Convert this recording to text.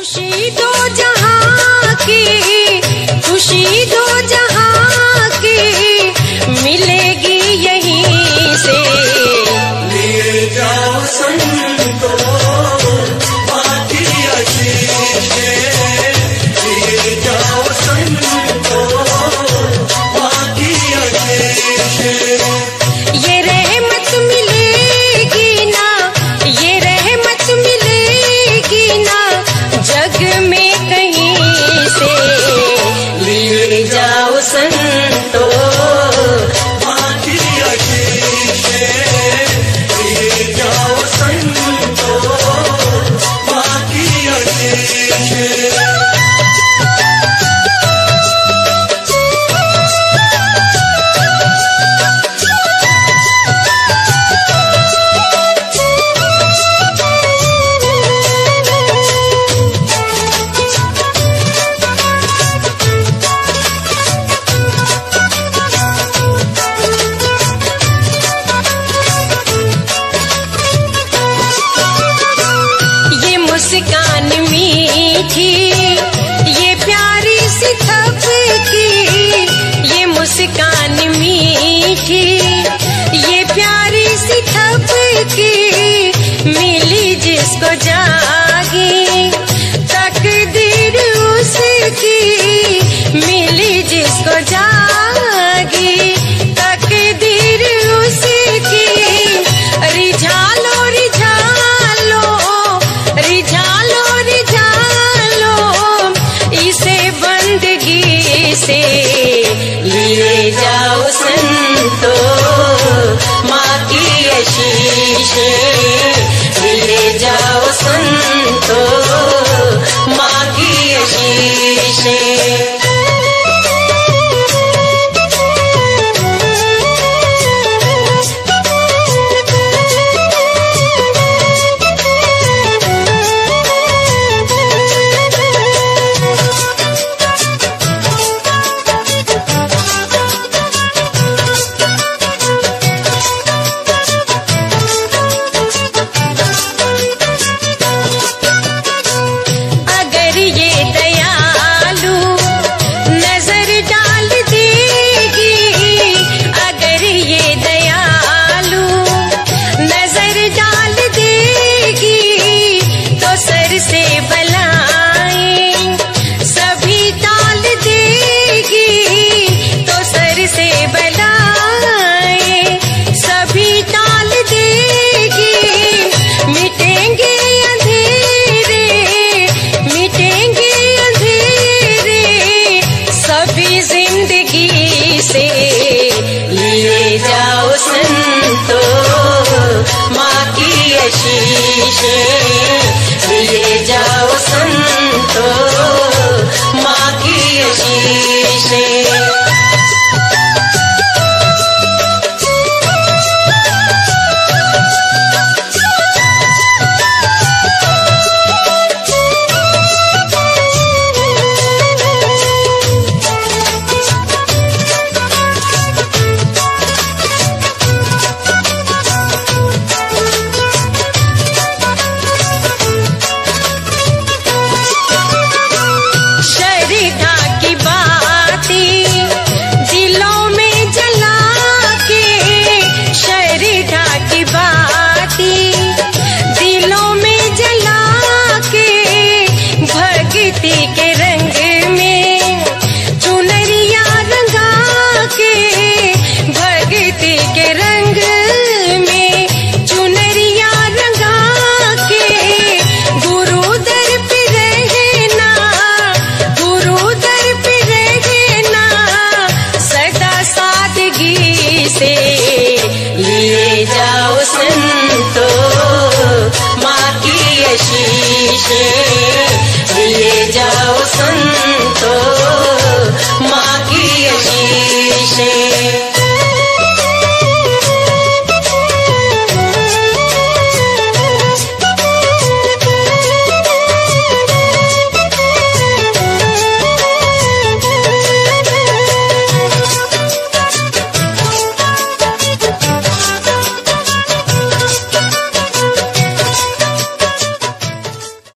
खुशी दो जहां की, खुशी दो जहां की मिलेगी यहीं से। लिए जाओ संतो बाकी आशीषें, लिए जाओ संतो बाकी आशीषें। ये रहमत मिलेगी ना, ये रहमत मिलेगी ना जग में कहीं से। लिए जाओ संतो बाकी आशीषें, लिए जाओ संतो बाकी आशीषें। मुस्कान मीठी, ये प्यारी सी थपकी, ये मुस्कान मीठी, ये प्यारी सी थपकी मिली जिसको जागी तकदीर उसकी, मिली जिसको जागी तकदीर उसकी। रिझालो रिझालो रिझालो रिझालो इसे बंदगी से। लिए जाओ संतो माँ की आशीषें, लिए जाओ संतो माँ की आशीषें। जिंदगी से लिए जाओ संतो माँ की आशीषें।